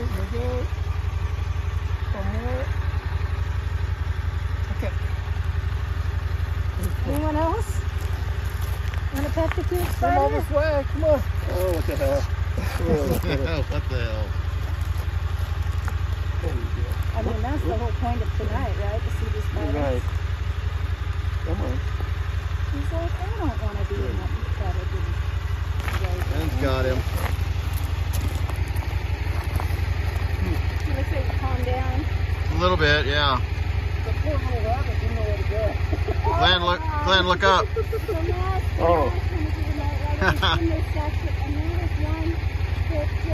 We're good. One more. Okay. Anyone else? Want to pet the cute spider? Come all this way. Come on. Oh, what the hell? What the hell? I mean, that's the whole point of tonight, right? To see these spiders. Right. Come on. He's like, I don't want to be in that spider. Ben's got him. Looks like you calm down. A little bit, yeah. The poor little rabbit didn't know where to go. Glenn, look up. So now, Oh. I'm going to do the night, right? In this section, and then there's one that